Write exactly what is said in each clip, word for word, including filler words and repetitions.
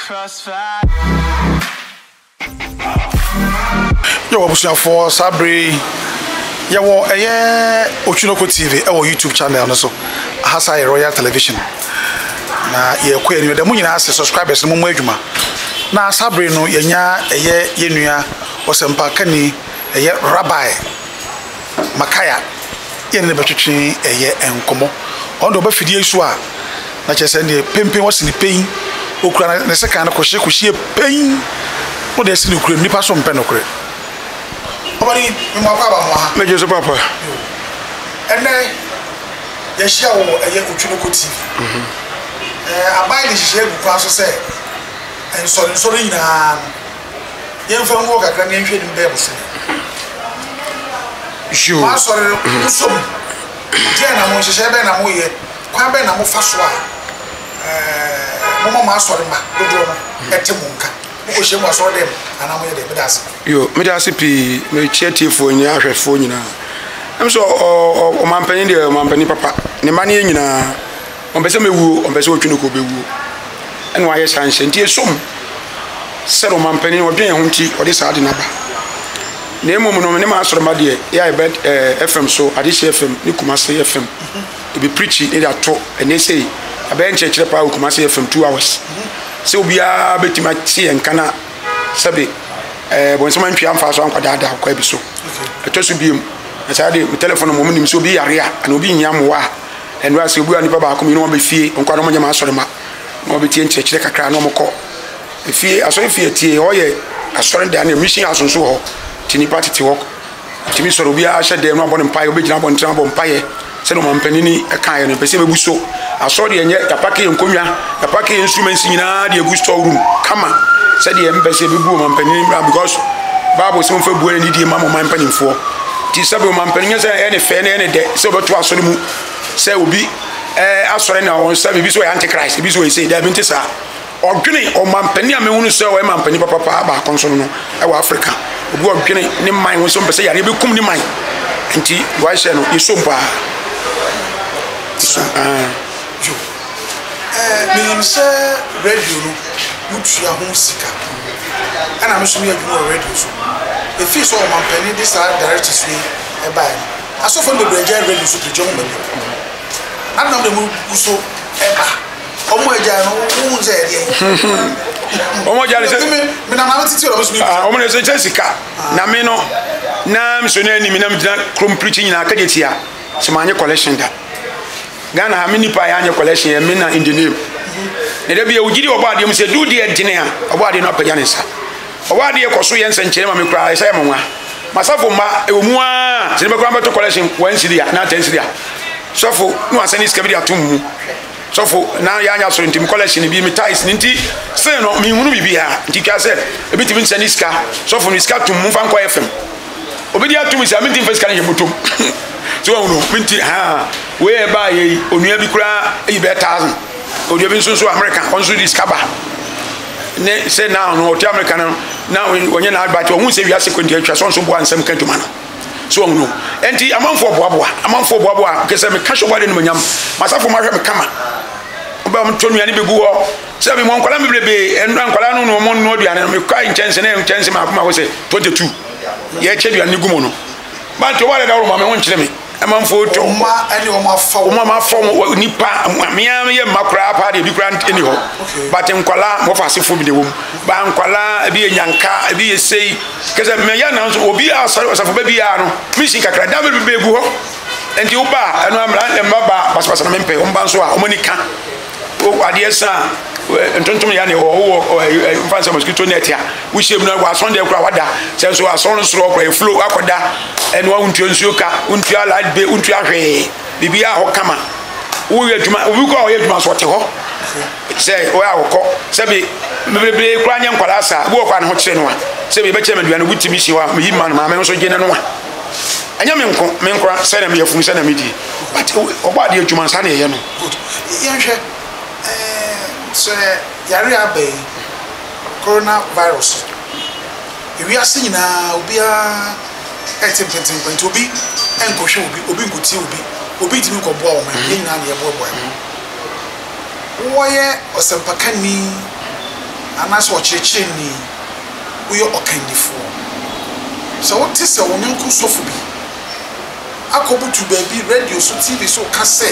Crossfire. Yo, abusuya for Sabri. Ya wo eye Ochunoko T V e wo YouTube channel no so. Hasa Royal Television. Na ye ko eni da mu nyina ase subscribers no mu adwuma. Na Sabri no yenya eye yenua osempa kani eye Rabbi Makaya. Ye ne betwetwe eye enkomo. Ondo ba fidie su a na chese ne pempen wose ne pein okura ne seka na kohye kohye pein. Mo de se ne okura nipa so mpe no kure. Obani mi mo akwa ba mo ha. Meje so papa. Ene ye shia wo eye Ochunoko T V. Mhm. Eh abai ni shia gu kwa so se enso enso nyina. Ye mfa ngo kakra ne nhwe ni be bo se. Sure. Ma so re so. Je na mo shia be na mo ye. Kwa be na mo fa so a. Eh mo mo ma so re ma dodo no etemu nka. Mo hye mo so dem ana mo ye de bedase. Yo, me da sipi me chieti fo nya ahwefo nyina. Em so o mampani de o mampani papa. Ne mane nyina. On pese mewu, on pese Ochunoko bewu. En wa ye sanse nti esom. Se ro mampani o dwen ho nti o de sa de naba. Na emom no ne ma asoro ma de ya e bet F M so Adisha F M ni Kumasi F M. E be preach e da to and they say aben chekere pa Kumasi F M two hours. Se obia betima tie nkana sabe eh bon se man twa amfa so ankwada da kwa bi so eto so biem na sa de telephone mo nim so obi yare a na obi nyam wa enwa se obi ani baba ko mi no be fie nkwada mo nyama asore ma no be tie nchekere kakra no mo ko fie asore fie tie ho ye asore da na mission asonso ho tini party ti ho timi soro obi a hye de no abon mpae obi gina abon tran abon mpae se no mampanini e kan ye no pese bebu so asore de enye tapake enkonwa tapake instruments nyina de egu store room kama said the embassy be boom and penny because Bible some for boy need ma mo man penny for ti sabe man penny say any fair any de so be to asori mu say obi eh asori na won sabe bi so antichrist bi so say there be ntisa odwene o man penny a me hunu say o man penny papa ba konso no e wa Africa obi odwene ni man won so be say yare be kum ni man nti why say no isompa so ah jo eh me say radio no mutua ho sika ana me so me adwuma radio so e fi so man pani this director so e bai aso fo me branch radio so ke jomo me ana me mu so e ba omo eja no wu nze e omo jale se me me na na titi o me so me ah omo ne se sika na me no na me so na ni me na me dina krom preaching na akajetia se manye collection da Ghana ha mini pa ya anye collection e me na in the name ne da bia ugiri obade mu se do de entene a obade no apagya ne sa obade e koso ye nsenkyere ma me kura isa ya manwa masafo ma e omu a se ne be kura beto collection one cedi na ten cedi sofo no asani ska bi atum mu sofo na ya anya so ntim collection bi mi ties nti se no mi hunu bibia nti ka se e bi timi nsani ska sofo ni ska tum mu fa nko F M obedi atum se amintim fa ska ne yemotom so wono minti ha we e ba ye onua bi kura e be one thousand Odi bi nso so America onso discover ne say now no oti America now onye na advert ohun se wiase kwenti atwa so nso bo ansem kantuma no so ohun no enti amanfo boaboa amanfo boaboa kese me kasho bade no manyam masafo ma hwe me kama oba m tonu ani bebu ho se me mo nkwala me brebe enu nkwala no no mo no duane me kai nchense na nchense ma akoma wo se twenty-two ye chedu ani gumo no ba to wale da ro ma me won kire me Amam photo ma ani o ma fa o ma fa nipa amia ye makura pa de bi kura eni ho but nkwala mo fa se fo bi de wom ba nkwala bi enyanka bi esei kese me ya na so obi asare osafo ba bi ya no mission kakra da be be gu ho enti wo ba eno amra e mbaba basbasa na mempe o mba nso a o manika o ade sa ntontom ya ne o wo mfansa mosquito net ya wo shem na wa sonde kura wada se so ason soro kura e flow akoda eno wa untuo nsuo ka untuo light be untuo ahwe bibia ho kama wo yaduma wo ko wo yaduma so te ho se o ya wokọ se bi bebebe kura nya nkwala sa wo kwa ne ho kire no a se bi be kire medua no butimi hye wa mi man ma me so gene no a anya me nko me nkora se na me yafun se na me di but oba de adwuma sa na ye no good yanhwe so yare abai coronavirus we are seeing na obi a etim pentim point obi enkohwe obi obi nkuti obi obi timi ko boa o ma ye nyina na ye boa boa wo ye osempakani anaasɛ ɔkyerɛkyerɛ ni woyɛ ɔkandifoɔ sɛ wote sɛ wo nyɔnko sɔfo bi akɔbutu baabi radio so tv so ka sɛ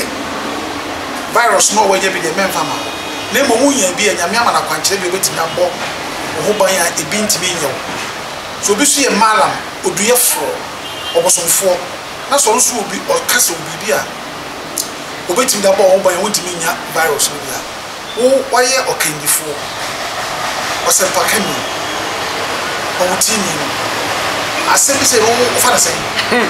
virus no ɔwɔnyɛ bi deɛ mɛmfa ma na mmom wonya bi a nyame ama no akwankyerɛ bi obɛtumi abɔ wo ho ban a ebi ntumi nyɛ wo so obi so yɛ malam oduyɛfoɔ ɔbɔsomfoɔ na sɛ ɔno so obi ɔka sɛ obi bi a obetimi da bɔ wo ban wontimi nya virus no bia wo wayɛ ɔkandifoɔ ɔsɛmpa kani ɔwotini no asɛm bi sɛ wo fa na sɛ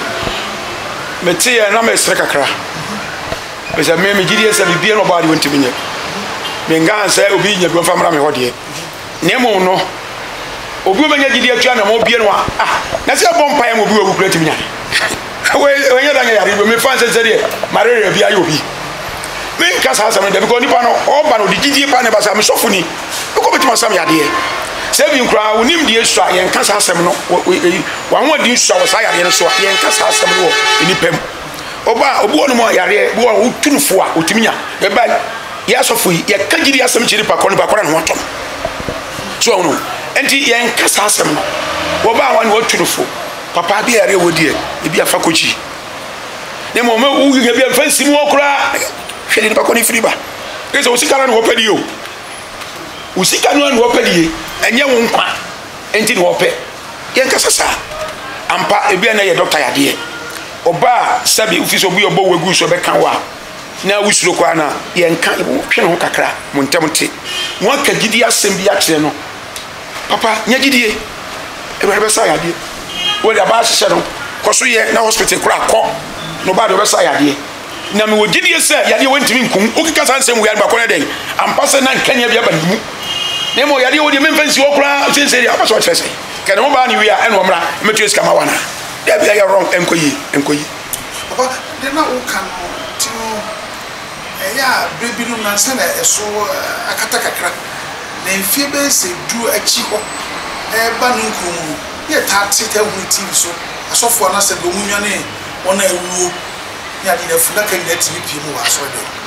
mete yɛ na mesrɛ kakra mesɛ me megyedeɛ sɛ bibia no ɔbaade wontimi nyɛ mengaa sɛ obi nya bi ɔmfa mmra me hɔ deɛ na mmom no obi obɛnya gyedeɛ atua na ma obie no a na sɛ ɛbɔ mpaeɛ ma obi wawu kura timi nyane wɔnyɛ da nyɛ yare bi mefa nsɛ sɛ deɛ malaria bi ayɛ obi menka saa asɛm no da because nipa no ɔba no ɔde gyidie pa ne ba sɛ mesɔfo ni wokɔbɛtumi asɛm yadeɛ sɛ bi nkoraa wonim deɛ su a yɛnka saa asɛm no wahoɔden su a wɔ saa yadeɛ no so a yɛnka saa asɛm no wɔ nnipa mu ɔba obi wɔ no mu a yareɛ bi wɔ wotu no fo a ɔtumi nya bɛba yɛ asɔfo yi yɛka gyidie asɛm kyerɛ nipa kɔ nipa kɔra ne ho atɔ no so ɔno enti yɛnka saa asɛm no wɔba a wa ne watu no fo papa bi yare wo die e bi afa kochi ne mo me wo ge bi afa nsimu okura hwede ne ba ko ni firi ba e so usika na wo pedi o usika no na wo pedi enye wo nkwa enti ne wo pe ye nkasa sa ampa e bi na ye doctor yade oba sabi ofisi obi obo wagu so be kan wa na wusuro kwa na ye nka hwe ne ho kakra mo ntamte mo aka gidi asem bi akere no papa nya gidie e be be sa yade wọ́n aba ahyehyẹ no kɔso yɛ na hospital kora kɔ na ɔbaa de ɔbɛsa yadeɛ na me wɔ gyidie sɛ yadeɛ wɔntumi nkum okika saa nsɛm wɔ yare bakɔ no dɛn ampa sɛ na nkanyɛ bi aba ne mu na mmɔ yadeɛ wɔ deɛ memfa nsi hɔ koraa sensɛ deɛ wopɛ sɛ ɔkyerɛ sɛ kɛne mo baa ne wie a ɛne ɔmmra mɛtua sika ma wana dɛ bia yɛ wrong ɛnkɔ yie ɛnkɔ yie papa de na woka no nti no ɛyɛ a berɛ bi no nansa na ɛso akata kakra na mfie bɛyɛ sɛ du akyi hɔ ɛba no nkurom ye tati ta hu T V so asofo na se do munwane wona ewuo ya di na funa kan na T V pie mu wa so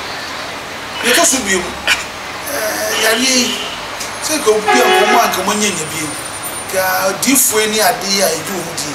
de ye to so bi mu eh ya ye se go bi an ko ma kan mo nyanya bi ka difu ni ade ya eju hu di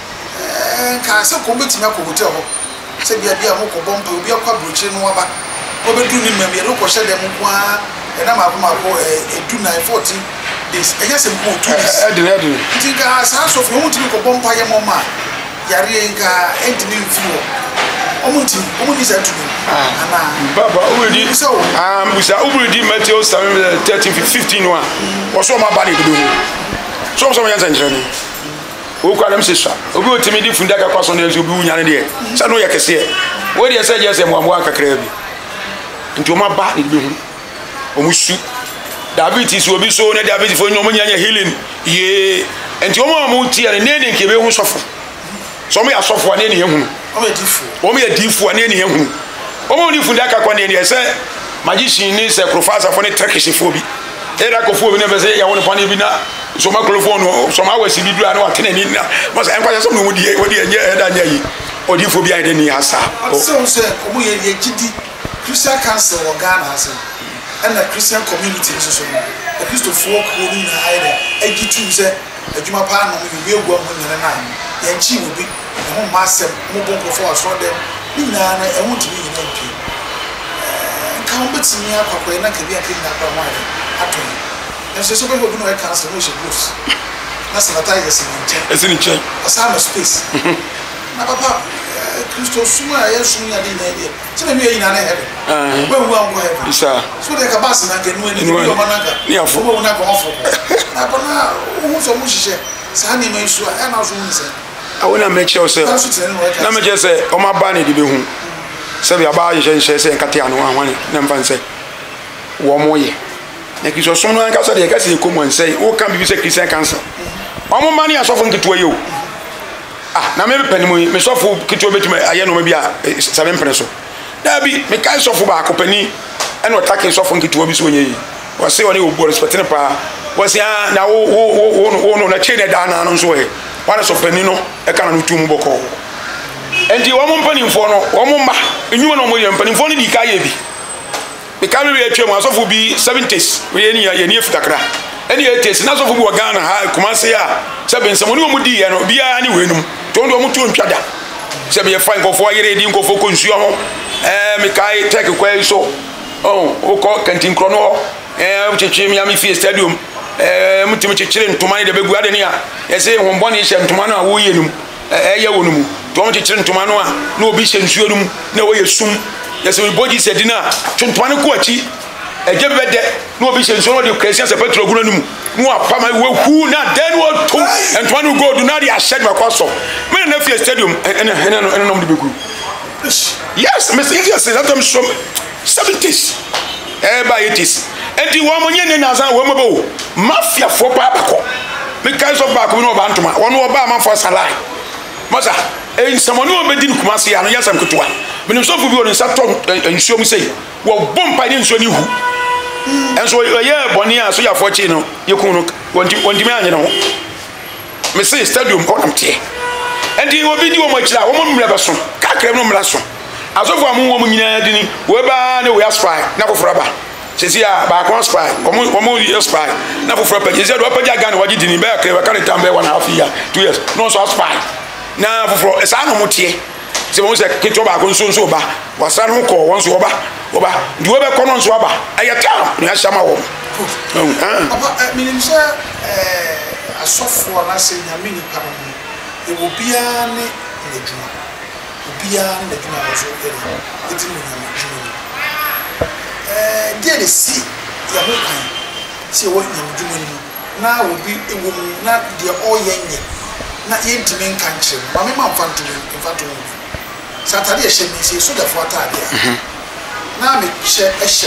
eh ka se ko beti na ko hotel ho se bia bia mo ko bompa obi akwa broche no aba obedu ni mem ye ro ko hye dem kwa e na ma ko ma ko edu nine fourteen days e yase mo two days e de de tinga sa so fo mo timi ko bompa ye mo ma yare nka entimi mfiro omo ntimi omo ni sa tumi ana baba obedi ah musa obedi Matthew seven thirteen fifteen one wo so ma ba de do so so mo yan san jere ni wo kwa dem se sha obi otimi di funda ka kwaso na ezo obi wunyane de sa no ye kese wo de se je se mo amwa kakra bi nti o ma ba de do o mu su diabetes obi so na diabetes fo nyomo nyanya healing ye enti o mo mo ti ya ne ne nke be hu sofo so mo ya sofo ne ne ye hu o me difu o mo ya difu ne ne ye hu o mo ni funda ka kwa ne ne se magician ni se professor fo ne trekish fo bi e da ko fo bi ne be se ya woni pani bi na so ma microphone so ma wasi bi dura na wa tene ni na mo se enkwase so mo di e wodi enye e da nya yi o di fo bi ai de ni asa o se se o mo ye ye gidi Christian Council o Ghana ase and the Christian community is so the Christo folk who in either egi tu se adwuma pa no we egu amu nyane na ye nchi obi e ho masem mo bon ko for so dem ni na na e ho timi nyina pi eh ka ho betimi akwakwai na ka bi akini na kwa mo ade ato e so so be obi no e council no she gloves na sanitize se nche ese ni nche asama space na papa Christo suma ya suma ya di na ide se na mi yi na na heaven we wu an go heaven isa so de ka bas na ke nu ni ni o manaka ni afo mo na ko afo na ko na o so mu hihye sa ni mai so e na so mu se awona me che o se na me che se o ma ba ni di be hu se bi aba hihye hihye se nkate anu anwane na mfa nse wo mo ye na ki so so no an ka so de ka se ko mo nse o kan bi se Christian Council o mo mani asofo nketo ayo ah na me peni mo me sofo kiti obetuma aye no ma bia seven pene so da bi me kai sofo ba akopani e no take sofo kiti obi so onye yi wo se oni obo respect ne pa wo se na wo wo wo no na chene da na no so he wana so pani no e kana no tum boko enti wo mo mpani mfo no wo mo mba enyu no mo ye mpani mfo no di kai bi me kai bi atwa mo asofo bi seventies we ye ni ye ni efitakra ɛne yɛ tesi na sɔfo bi wɔ Ghana ha Kumasi a sɛ bɛnsɛm ɔne ɔmu di yɛ no biara ne wɛnum to ɔno ɔmu to ntwa da sɛ bɛyɛ fa nkɔfoɔ yere di nkɔfoɔ kɔ nsuo ho ɛɛ mekae tɛk kwa yi so ɔn wokɔ kantinkorɔ no hɔ ɛɛ kyekyere Miami Fie Stadium ɛɛ mutumi kyekyere ntoma ne de bɛgu ade ne a yɛsɛ hombɔ ne hyɛ ntoma no a wɔyɛ no mu ɛyɛ wɔ no mu to ɔmu kyekyere ntoma no a na obi hyɛ nsuo no mu na wɔyɛ sum yɛsɛ bɔgye sɛ di no a to ntoma no kɔ akyi ɛgye bɛdɛ na obi hyɛ nsuo no de kɛseɛ sɛ petro gu no no mu na wapama wahu na dɛn no watom ntoma no gold na de ahyɛ de bakɔ asɔ mene na Fie Stadium ɛne ɛne ɛne nom de bɛgu yes mr yes that time from seventies eh by eighties enti wo mo nye ne nasan wo mo bo mafia fo pa bakɔ me kai so back we no ba ntoma wo no ba man for salai masa en samoni wo bedi Kumasi ya no yasam kutoa me no so fu bi wo nsa to nsuo mu sei wo bompa ne nsuo ni hu enso ye boni a so ya fo chi no ye kun no wonti wonti me anye no me say stadium ko nam tie enti wo bi di wo mo akira wo mo mmra beso kakra no mmra so asofo amu wo mo nyina di ni wo ba ne we aspire na foforo ba sesi a ba kon aspire wo mo wo mo aspire na foforo pa sesi do pa ja Ghana waji di ni ba kre ba kan tambe one half year two years no so aspire na foforo esa no mo tie se mo se keto ba kon so so ba wasa no ko won so ba wo ba di wo be kono so ba ayata no ya shama wo papa minim se eh asofo na se nyame ni pa no e wo bia ne neduma bia ne neduma so ere eti mo nyame djuma eh die ne si ya ho kan si wo nyame djuma ni na wo bi e wo na de o yenye na yentimi nkan kire ma me ma mfanto mfanto satade ehye mi si so da fo atade a na me hye ehye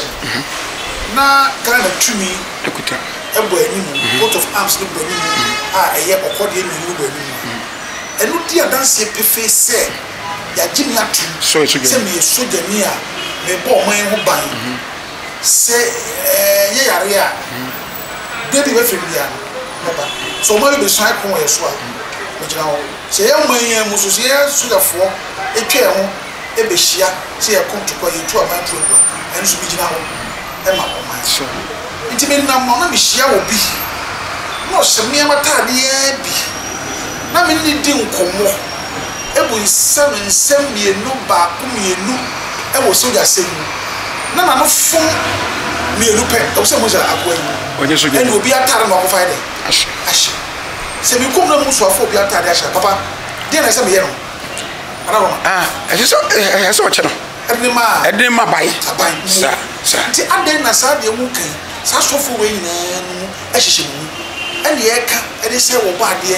na Ghana tumi ekuta ebo animu coat of arms no bo animu a eye okode enu bo animu enu di adanse pefe se ya gimi atu so so se me soja ni a me bo man ho ban se eh ye yare a baby we fe bia no ba so mo be so akon e so a me jina ho se ye man ye mu so se ye soja fo etwa ho e be hia se ye kon to ko ye tu aman tu ko enu so bi jina ho e ma ko man so nti me na mo na me hia obi no se me amata de e bi na me ni di nkomo ebu nsam nsam mienu ba ku mienu e wo soja semu na na no fon mienu pe o se mo ja akwa yi onye soja e no obi atare no ko fa de ashe ashe se mi kom na mu so afọ obi atare ashe papa de na se me ye no ara ro ah e so e so che no e ma e ma bai bai sa sa ti ade na sa de mu kan sa sofo we nyina no e hihye mu e ne e ka e de se wo ba de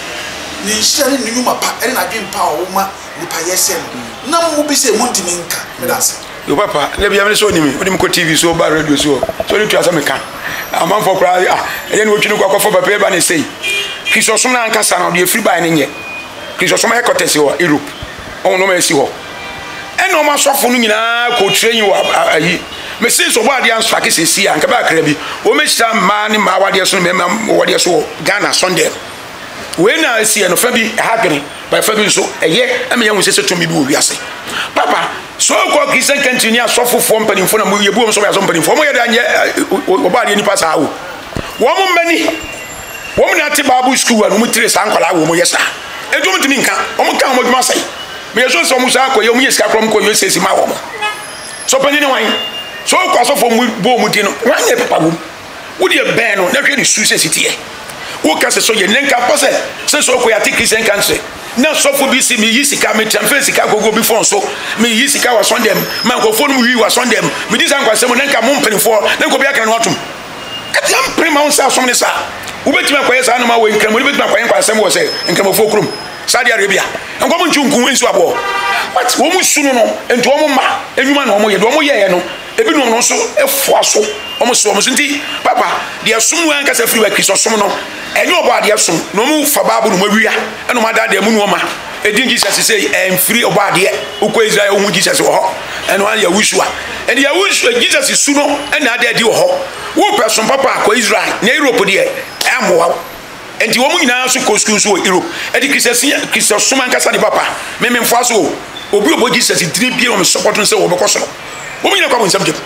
ni nhyia ni nyuma pa e na dwen pa wo ma ni pa yese no na mu bi se mu ntimi nka me dase yo papa le bia me so ni mi odim ko T V so ba radio so so ni tu asa me ka amam for kra ah e ni wotwini kwa kwa papa e ba na sei Kristo som na anka sa na de free buy ne nye Kristo som he kotese ho Europe on no ma esi ho e no ma sofo no nyina ko train wo ayi me sei so ba de anso akese si anka ba kra bi o me hira ma ni ma wade so me ma wade so Ghana Sunday we na esi no fa bi ha gene ba fa bi so eye e me yan wo sese to mi bi wo wiase papa so ko Christian country ni asofofo mpanimfo na mo yebu mo so ya so mpanimfo mo ye da nye oba de ni pasa wo wo mo mani wo mo na te babu school anu mo tire san kwala wo mo yesa edu mo timi nka o mo kan mo dwuma sai me yeso so mo sa ko ye mo yeska krom ko yo sesi ma wo mo so pani ni wan so ko asofo mo bo mo di no wan ye papa wo wo di e ben no na hwe ni su sesi tie wo ka se so ye nenka pose se so ko ya te Christian country na sofo bi si mi yisika me transfer sika gogo bi fon so mi yisika wa sondem man ko fon mu wi wa sondem mi di san kwasem nenka mo mpenfo nenko bi aka no atum ati am prima on sa som ne sa wo betima kwaye sa no ma wo nkramo ni betima kwaye kwasem wo se nkramofo krum Saudi Arabia enko mo nchunku ensu abo but wo mu sunu no enti wo mo ma enwuma na wo mo ye do wo mo ye ye no ebi no no so efo aso wo mo so wo mo nti papa de asum wan ka sa free wa Kristo som no enyo obo ade asum no mu fa babu no mawia eno ma da de mu no ma edin Jesus say em free obo ade ukọ Israel hu Jesus wo ho eno an ya wusua en ya wusua Jesus su no ena ade ade wo ho wo person papa ko Israel na Europe de amoa enti wo mu nyina so ko school so Europe edi Christian Christian suma nkasa ni papa me me mfo aso obi obo Jesus three bie o me support nse wo be ko so wo mu nyina kwa bo nsam je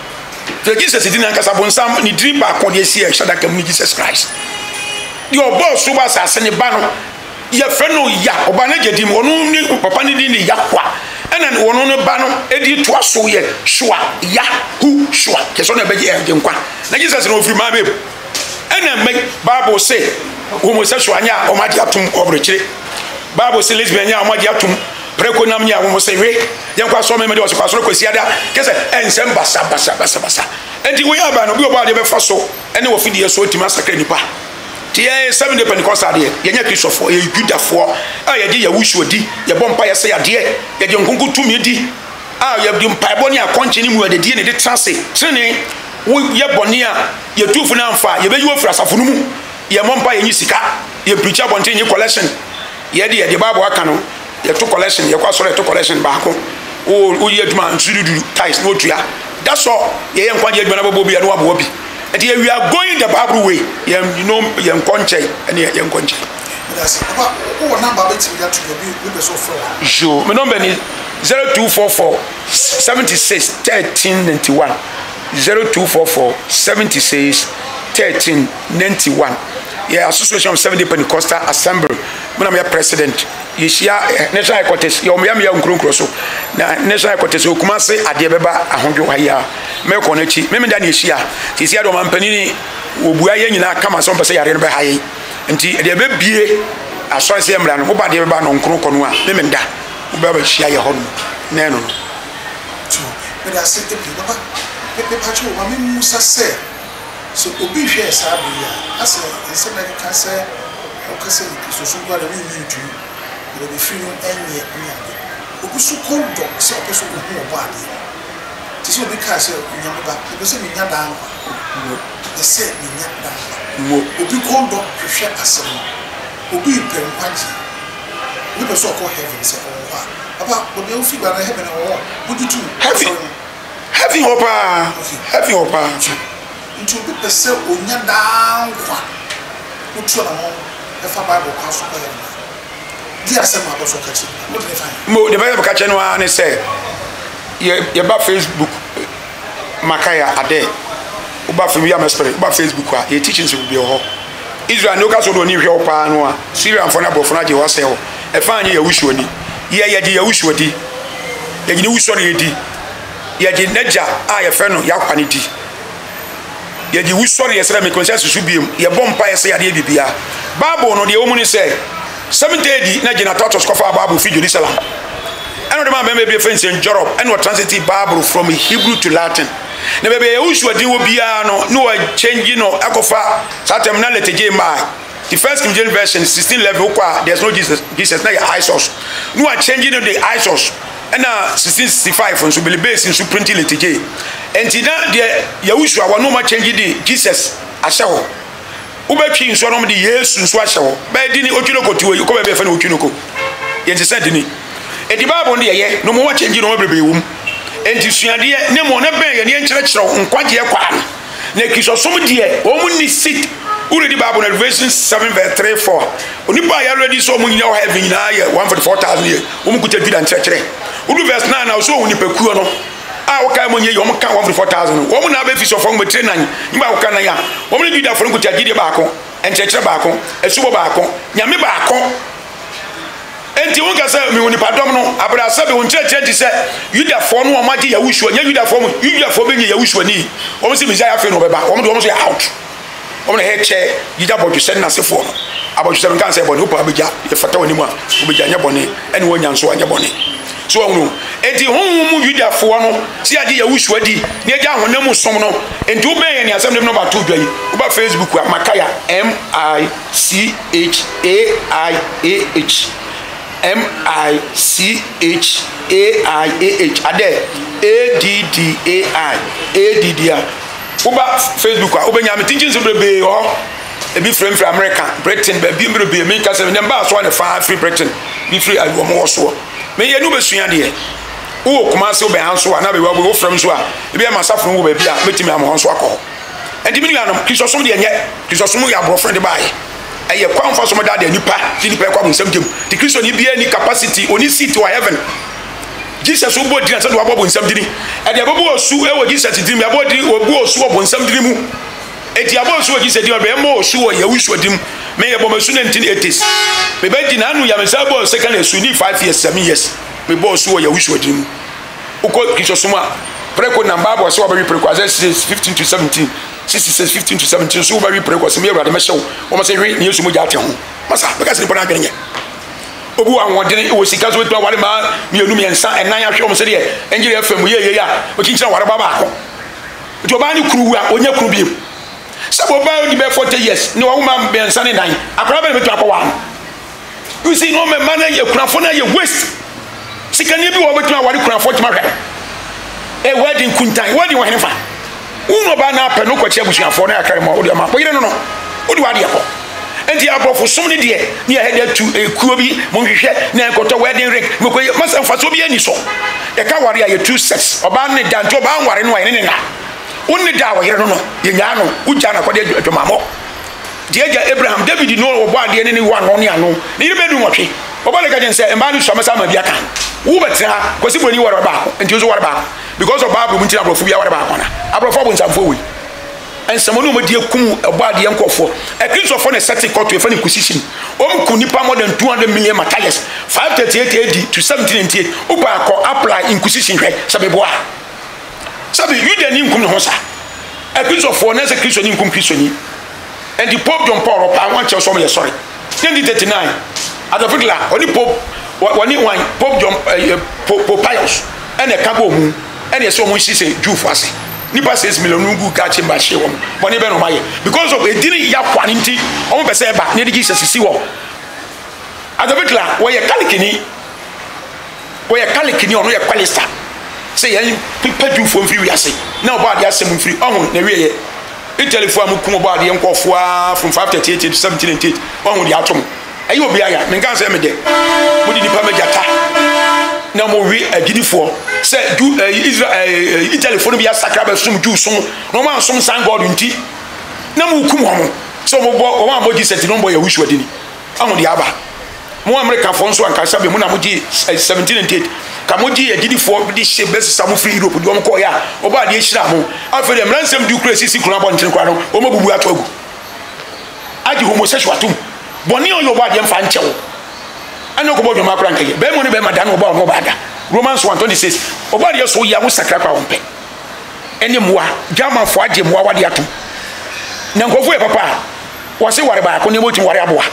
The Jesus is in Ankasabonsam, ni dream back on the sea, Shadaka, Jesus Christ. Your boss, who was as any banner, your friend, ya, or Banaja, one Papa Nini Yakwa, and then one on a banner, Eddie Twasso, Shua, Ya, who, Shua, Kesona Beji and Jumqua. Now, Jesus, no free my baby. And then make Bible say, homosexual, or Madiatum of Richie. Bible say, lesbian, Madiatum. Preconamia, almost say, young Pastor Member was Pastor Cosiada, Kessa, and Sam Bassa, Bassa, Bassa, Bassa. And the way about no about the Faso, and no Fidia so to Master Crenipa. Tia seven Pentecost idea, Yanaki of four, you good for. I did a wish would be, your bumpire say a dear, that young Kungu to me. Ah, you have been Pibonia continuing with the D N A de Transi. Sene, we your bonia, your two for now fire, you may you for Safumu, your mumpire in Yisika, your preacher continue collection. Yadi at the Babu Akano. You took collection, you sorry to collection back home. Oh, we had man to do ties no tria. That's all. You ain't quite yet when I will be a wobby. And here we are going the Bible way. You know, young conche and young conche. That's what number it's got to be with the sofa. Sure, my number is zero two four four seventy six thirteen ninety one. Zero two four four seventy six thirteen ninety one. Yeah, Association of seventy Pentecostal Assembly. When I'm your president, you share national headquarters. You are my own cross. Now, national headquarters, you come and say, Adiababa, a hundred higher. Make on it. Maybe that is here. This year, I'm penny. We are come and some say, I remember high. And the baby, as far as I'm running, about the Ban on Krokonwa, maybe that. Whoever share your home. No, no. But I said, the patrol, I mean, Musa said. So obi hwe sabia ase ese na ka se o ka se so so gwa da wi ntu o be free no enye ni ade obi so kondo se o peso ko ho obo ade ti so obi ka se nyame ba e se mi nya dan e se mi nya dan obi kondo hwe ase no obi pe nkwaji we be so ko heaven se o ha aba obi o fi gba na heaven o wo di tu heaven heaven opa heaven opa into be per se onya down kwa utu na mo e fa bible kwa so kwa ya di asem abo so ka chi mo de fa mo de bible ka che no an say ye ye ba Facebook makaya ade u ba fi ya mespere ba Facebook a ye teachings will be ho Israel no ka so do ni hwe opa no a Syrian for na bo for na je ho say ho e fa anye ya wushu oni ye ye di ya wushu odi ye ni wushu odi ye di naja a ye fe no ya kwa ni di ye di wusori yesra me conscience su biem ye bompa yesa ya de bibia Bible no de omuni say seventh A D na gina tatos kofa Bible fi Jerusalem eno de ma be be fence in Europe eno translate Bible from Hebrew to Latin na be be ushu adi wo bia no no change no akofa satem na leteje mai the first King James version sixteen level kwa there's no Jesus Jesus na ya isos no change no the isos ena sixteen sixty-five on so be base in so print leteje enti na de Yahushu a wono ma change di Jesus ahye ho ubetwi nso no de Yesu nso ahye ho ba di ni otwinoko tiwo ko be be fa na otwinoko yenti said ni enti Bible de ye no mo wa change no bebre wum enti suade ne mo na ben ye ne nkyere kyere nkwaje kwa na kisosom de o mu ni sit uri di Bible na Revelation seven verse three four oni ba ya ready so mo nyina ho heaven na ye one forty-four thousand ye o mu kuta vida nkyere kyere uri verse nine na so oni pekuo no ah okay mo nye yo mo kan one forty-four thousand wo mo na be fi so fo mo tre nan ni ba wo kan na ya wo mo ni juda fo nkuta gide ba ko enkyekere ba ko esubo ba ko nyame ba ko enti won ka say mi woni padom no abra sabe won kyekere ti say juda fo no ma gi Yahushu nya juda fo mo juda fo be nye Yahushu ni wo mo si Messiah fe no be ba wo mo do wo mo say out wo mo he che juda bo ju sen na se fo no abo ju se kan say bo ni opa be ja e fata woni mu a wo be ja nya bone ene wo nya nso anya bone so onu enti honhom Yuda fo no si ade Yahushu adi ne agya honam som no enti wo ben ne asem no ba to dwa yi wo ba Facebook a makaya M I C H A I A H M I C H A I A H ade A D D A I A D D A wo ba Facebook a wo ben ya me teaching so brebe ho ebi frame from America Britain ba bi brebe me ka se ne ba so na fa free Britain bi free awo mo so me ye no besua de wo kuma se wo be hanso na be wo from so a e be ma safo wo ba bia metimi am hanso akọ enti mi nuanom kisosom de enye kisosom ya bro friend bai eye kwa mfa so mo da de nipa ti nipa kwa nsem jem ti kristo ni bia ni capacity oni seat to heaven Jesus wo bo dina se do abobo nsam dini e de abobo osu e wo Jesus dini abobo dini obu osu obo nsam dini mu eti abobo osu wo Jesus dini be mo osu wo Yahushua dim me ye bo masu nineteen eighties me be dina anu ya me sa bo second esu ni five years seven years me bo osu wo Yahushua dim uko kisosuma preko na Bible so obawi preko as fifteen to seventeen sixty-six fifteen to seventeen so obawi preko se me urade me hyew o mo se hwe ni Yesu mo jate ho masa be ka se ni bona grenye obu anwodene wo sika so etu aware ma mienu miensa enan ahwe o mo se de enjire afam ye ye ya o kinchira ware baba akọ ti oba ni kuru a onya kuru biem sabo ba oni be forty years ni wo ma bensa ne nan akora be betu akọ you see no me man ye kurafo na ye waste sika ni bi wo betu aware kurafo ti ma hwe e wedding kuntan wedding wo henefa uno ba na pe no ko che busuafo na akare mo o de ma ko yire no no o de wade akọ enti abrofo som ne de ne ya hede tu ekuo bi mo hwehwe na enkoto wedding ring me ko masa mfaso bi ani so e ka ware ya two sex oba ne da nto oba ware no wa ne na wonni da wa yire no no ye nya no uja na kwade adwamamo de eja Abraham David no obo ade ne ni wa no ne ano ne yire bedu nwotwe oba le ka den se emba ni so masa ma bia kan wo betra kwasi boni ware ba enti ozo ware ba because of Bible mun ti abrofo bia ware ba kona abrofo bo nsamfo wi and some no media kum about the yankofo a Christopher for a certain court to a funny position om kunipa more than two hundred million Matthias five thirty-eight A D to seventeen eighty-eight oba ko apply inquisition hwe sabeboa sabe you dey nim kum no hosa a Christopher na se Christian nim kum Christian and the Pope John Paul I want you some sorry nineteen thirty-nine at the figure only Pope one one Pope John Pope Pius and a cabo mu and a so much say Jew fast nipa six million ngu ka chimba hye wom boni be no maye because of edini ya kwanti o be se ba ne digi sisi wo adabetla wo ye kalikini wo ye kalikini ono ye kwalista say yan pipa du fo mfiri wiase na oba ade asem mfiri ohun na wiye e telephone am kum oba ade nkofo from five thirty-eight to seventeen eighty-eight ohun di atom ayi obi aya me kan se me de mo di nipa megata na mo wi agidifo se du Israel Italy fo no bia sakra sum ju sum no man sum san god nti na mo kum ho so mo bo o man mo gi seti no bo ya Yahushua dini amu di aba mo America fo nso anka sabe mo na mo gi seventeen eighty-eight ka mo gi agidifo di she best sam free Europe di o mo ko ya o ba di ehira mo afa dem ransem du crazy si kuna bo ntin kwa no o mo bubu ato agu aji homosexual tum boni o yo ba di mfa nchewo ana ko bo dwuma kra nkaye be mo ne be madan oba no ba da Romans one twenty-six oba de so ya wo sakra kwa wonpe ene moa jama fo age moa wade ato na nkofo e papa wo se ware ba ko ne motim ware aboa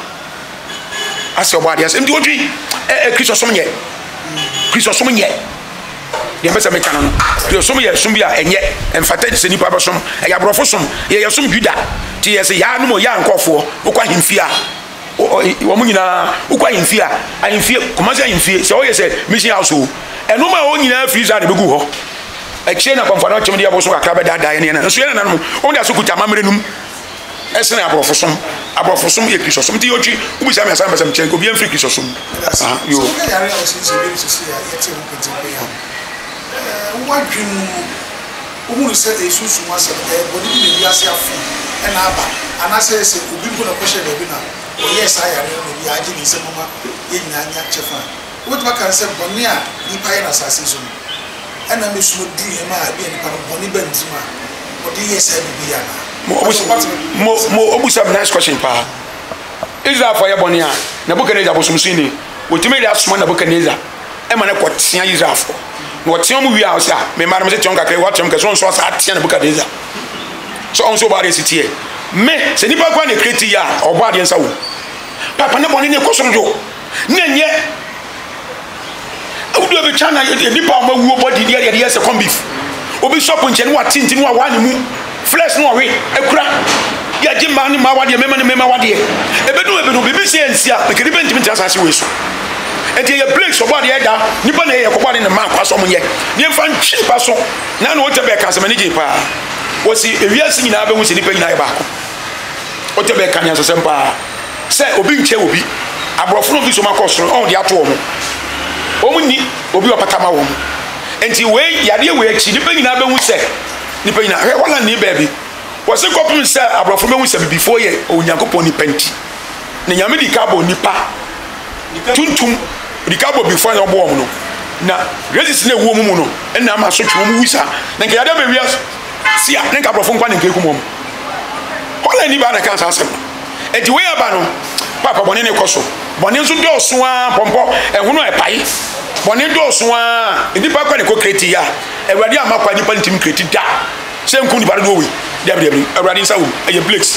ase oba de ase ndi odwi e Kristo som nye Kristo som nye de mbesa me kanon Kristo som ye som bia enye emfata se nipa ba som e ya brofo som ye ye som Juda ti ye se ya no mo ya nkofo okwa himfia wo mu nyina ukwa yimfia ayimfia komase ayimfia se o yese mission house o eno ma o nyina freezer de begu ho e kye na konfa na chim de aboso kakra be dada ne na so ye na no o de asokuta mamre num esene abrofosom abrofosom ye Kristo som ti yochi ubisa me asa me chen ko bi en free Kristo som ah yo yare o se se bi se ya yete mo pete be ya eh wadwin umu se esusu ma se e bodi bi bi ase afu e na aba ana se se obi ko na ko she be na o yes ayare no bi aje ni se mama ye nyanya chefa wo to kan se boni a ni pa ye na sase so e na me sumo di e ma bi ni pa no boni ba ntima o di yes e bi ya na mo mo obusa nice question pa Israel for ye boni a na Nebukadnezar bosumsi ni otime ria soma Nebukadnezar e ma na ko tia Israel for no tia mu wi a o sia me ma na me se tion kakre wa tion ke so so sa tia Nebukadnezar so on so ba re sitie me se nipa kwa ne kreti ya oba de nsa wo papa ne boni ne kosonjo ne nye awudu be chana ye nipa ma wuo body de ye se come beef obi shop nche ne wa tinti ne wa wa ne mu flesh no we ekura ya jimba ni ma wa de mema ne mema wa de ebedu ebedu bibi se ensia be kedi bentimi transase we so enti ye break so body da nipa ne ye ko body ne ma kwa so mo ye ne mfa ntwi pa so na no wote be ka se manage pa wo si ewiase nyina be hu se nipa nyina ye ba ko wote be ka nya so sempa se obi nche obi abrofo no bi so makosoro on de ato omo omo ni obi opatama wo enti we yade we achi nipa nyina be hu se nipa nyina he wala ni baby wo se kopum se abrofo be hu se before ye onyankopon ni penti ne nyame di kabo nipa tuntum di kabo before ye obo omo no na resist na wo mu mu no na ma so twom mu wisa na nke ya da be wia sia na nka brofo nkwa na nke kumom hola ni ba na kan sa asem e di we aba no papa bone ne koso bone nso do so a pompo ehunu e pai bone do so a ndi pa kwa ne ko kreti ya ewade amakwa ni pa ntim kreti da se nku ni ba do we dia dia ewade nsa wo e blakes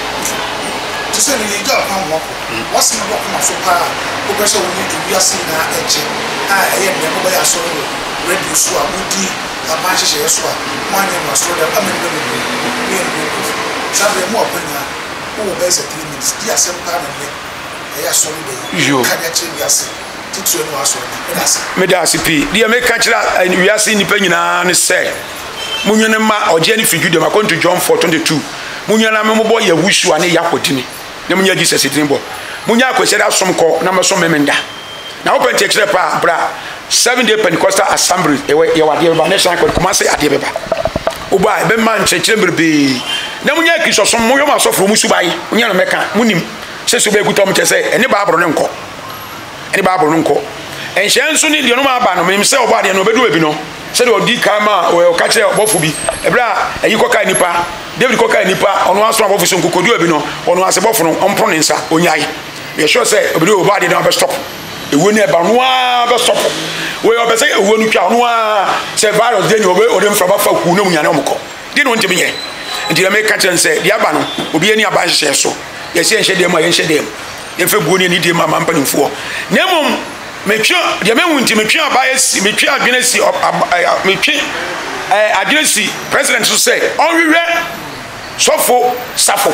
se ni ga pa mo wasi mo ko so pa o be so ni ewi ase na eje ah e ye mo ba ya so radio so a mudi aba hye so a manye no so da ameni be be ni ni sabe mo opanya o be se three minutes dia se pa na le e ya so ni ka dia che wi ase titu no aso me da se me da se pi dia me ka kira wi ase ni pa nyina ne se munwene ma oje ni figure dem according to John four twenty-two munwena me mo bo ya wushu ane yakodini na munya Jesus din bo munya akwesere asom ko na me so memenda na open te kire pa bra seven day Pentecostal assembly e ye wade ba nation ko kuma se ade beba oba e be man kire berbe na munya kiso som mo yo ma so fro musu bai munya no meka munim se so be gutom te se ene ba abro ne nko ene ba abro ne nko enhye nso ni de no ma ba no mem se oba de no bedu ebi no se de odi kama o ka kire obofu bi ebra ayi ko ka nipa David koka nipa ono aso abofo so nkokodu abi no ono asebofo no ompro ne nsa onyai ye sure say obiri o body na be stop ewo ni eba no a be stop we o be say ewo nu twa no a say virus dey ni obe o dem fraba fa ku no munya na omko di no ntimi ye nti me ka chen say di aba no obi ani aba hye so ye se nhye dem a ye nhye dem ye fe buo ni ni dem ma mpanimfo na mom metwa de me wunti metwa aba ye si metwa adwene si metwa eh adwene si president so say onwewe sofo safo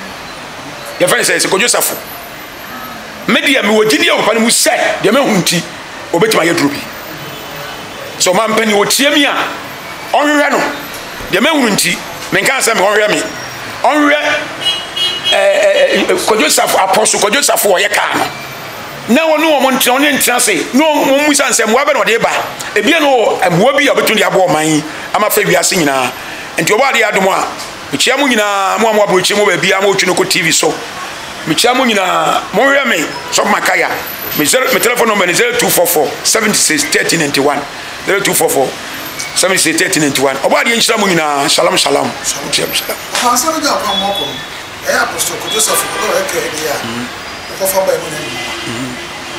ye fa say se kojo safo media me wogidi o pa ne mu say de me hunti obetima ye drobi so man pani wo tie mi a onwewe no de me hunti me kan say me onwewe me onwewe eh kojo safo apostle kojo safo wo ye ka no na wonu wo montre on ntia se no mo musa nsem wa be no de ba ebie no amwa bi abetu de abo man ama fa wiase nyina enti oba de adom a mechia mu nyina mo amwa brochi mo ba bia mo twino ko T V so mechia mu nyina mo hwe me so makaya me me telephone number zero two four four seven six one three nine one zero two four four seven six one three nine one oba de nchira mu nyina shalom shalom shalom shalom ha sa ga kwa mo ko e apostle ko Joseph ko e ke dia ko fa ba mu ni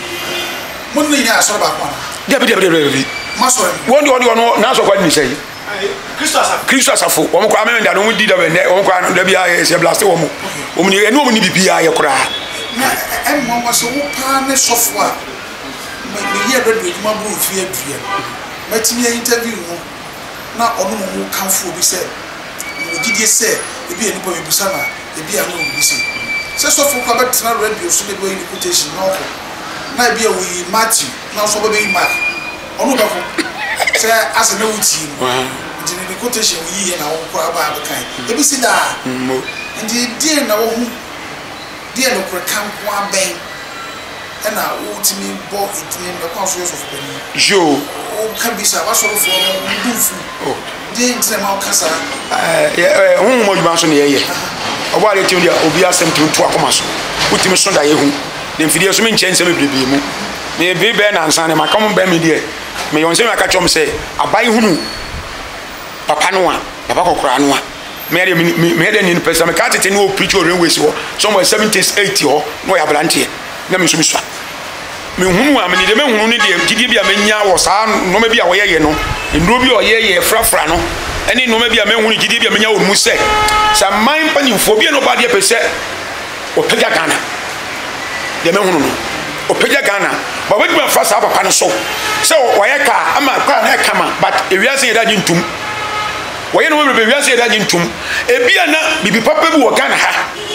mo ni ya so ba kwa dia bi dia bi dia maso won di won na so kwa ni sei Christo asafo Christo asafo wo ko ameme nda no di da be wo ko an da bia se blast wo mo wo ni enu wo ni bibia ye kura na em mo maso wo pa ne sofo a me ye do do ma bru fi adua matimi interview no na ono mo kanfo bi se wo gidie se e bi enipa bi busa na e bi anu bi se se sofo ko ba tena radio so de do yi quotation na ko na bi e wi Matthew na so ba be Mark ono ba ko se ase na wuti ndi ni quotation yi na wo kwa ba ba kan e bi si da ndi die na wo hu die no kwa kan kwa ben e na wo ti mi bo itini na kwa so so fani jo o kan bi sa ba so fo ndu fu oh die ndi ma o kasa eh hu mo juma so ne ye obo ale ti ndia obi asem ti ntu akoma so wuti mi so da ye hu ne mfidie so mi nchen se bebrebe mu me be be na nsan ne makam be mi die me yon se me aka chom se abai hunu papa no a papa kokora no a me de me de ni pesa me ka tete no preach o railway so somewhere seventies eighty ho no ya blante na me so mi so me hunu a me ni de me hunu ni de gidi bia me nya wo sa no me bia wo ye ye no nduro bi o ye ye frafra no eni no me bia me hunu gidi bia me nya wo mu se sa man panimfo bia no ba de pese o pega Ghana de me hunu no o pega Ghana ba we gba fa sa papa no so se wo ye ka ama kwa na kama but ewiase ye da jintum wo ye no we be ewiase ye da jintum ebia na bibi papa bi wo Ghana ha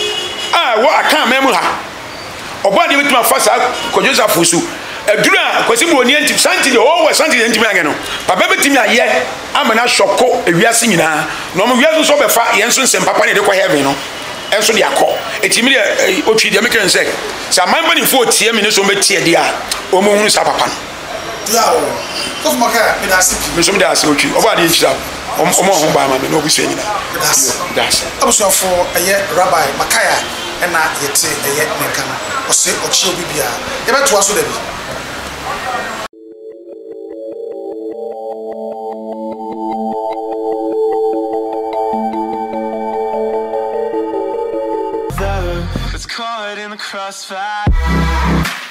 ah wo aka memu ha obo de bituma fa sa ko Joseph su edura kwasi mu oni antim santi de o we santi de antim ange no papa betimi aye ama na shoko ewiase nyina no mo wiase so be fa ye nso nsem papa ne de kwa heaven no enso de akọ etimi de otwi de meken se sa man bani fo tie mi ne so metie de a o mo hunu sa papa no ya o ko fuma ka me da sipi me so me da se otwi obo ade nchira o mo ho ba ma me no obusu nyina das das abusu fo eye Rabbi Makaya ena yete eye nekana o se o chi obi bia ye beto aso da bi the crossfire.